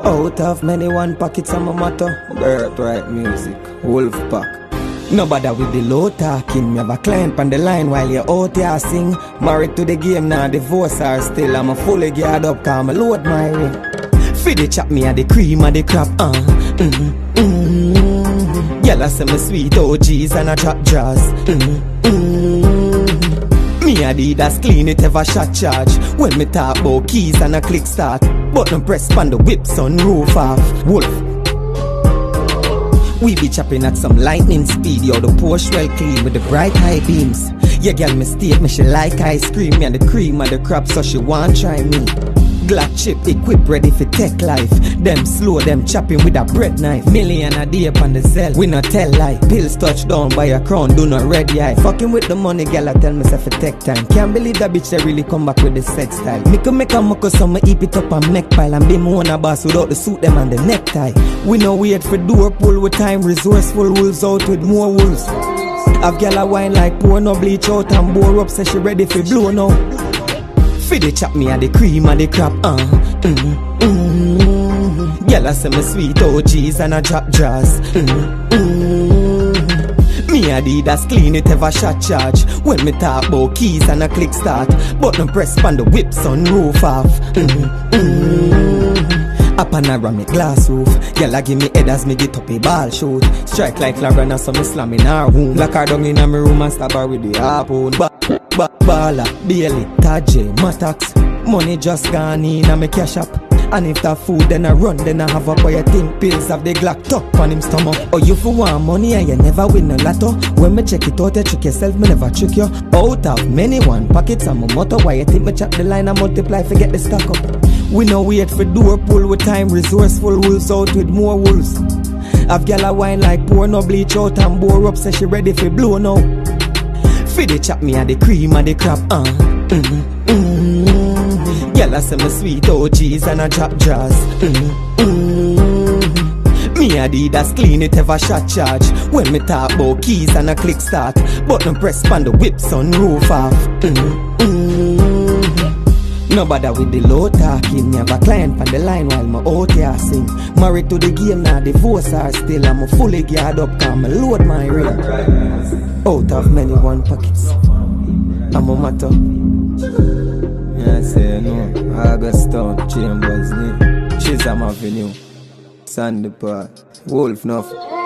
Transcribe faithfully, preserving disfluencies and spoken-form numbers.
Out of many one pockets I'm a motto. Birthright music, wolf pack. No bother with the low talking. Me have a client on the line while you out here sing. Married to the game now, divorce her still. I'm a fully geared up, cause I load my ring. Feed the chop me a the cream of the crop, uh mm, mm. Y'all say me sweet O Gs and a trap jazz, mm, mm. Me a the that's clean it ever shot charge. When me talk about keys and a click start, button press pan the whip sun roof off. Wolf. We be chopping at some lightning speed, yo, the Porsche well clean with the bright high beams. Yeah, girl mistake me, she like ice cream, me and the cream of the crop, so she want try me. Glock chip equipped ready for tech life. Them slow, them chopping with a bread knife. Million a day upon the Zelle, we not tell lie. Pills touch down by a crown, do not red eye. Fucking with the money, girl, I tell myself it take time. Can't believe that bitch, they really come back with the sex style. Me can make a mucko, so me eat it up and make pile. And be more a boss without the suit, them and the necktie. We no wait for door pull with time, resourceful wolves out with more wolves. Have girl a wine like pour, no bleach out and bore up, say she ready for blow now. Feed the chop me a the cream of the crop, uh mm, mm. Girl I say me sweet O Gs and a drop jazz, mm, mm. Me a the that's clean it ever shot charge. When me talk about keys and a click start, button press pan the whip sun roof off, mm, mm. A panoramic glass roof. Girl I give me head as me get up a ball shoot. Strike like Lorena so me slam in her womb. Lock her down in a me room and stab her with the harpoon. Ba ba Bala, Bailey, Tajay, Matax. Money just gone in a me cash up. And if that food then I run, then I have up where you think pills have the Glock tuck on him stomach. Or you for want money and you never win no lotto. When me check it out, you trick yourself, me never trick you. Out of many one pockets and my motto. Why you think me chop the line and multiply, forget the stock up. We no wait for door pull with time, resourceful wolves out with more wolves. Have gyal a wine like pour, no bleach out and bore up, say she ready for blow now. Feed the chop me a the cream of the crop, uh mm, mm. Gyal a say me sweet O Gs and a drop jazz, mm, mm. Me a the that's clean it ever shot charge. When me talk about keys and a click start, button press pan the whip sun roof off, mm, mm. No bother with the low talking. Me have a client on the line while my out here sing. Married to the game now, divorce her still. I'm a fully geared up, cause I load my ring. Out of many one pockets, I'm a matter. Yeah, I say no. August Town, Chambers, Chisholm Avenue, Sandy Park, Wolf Nuff.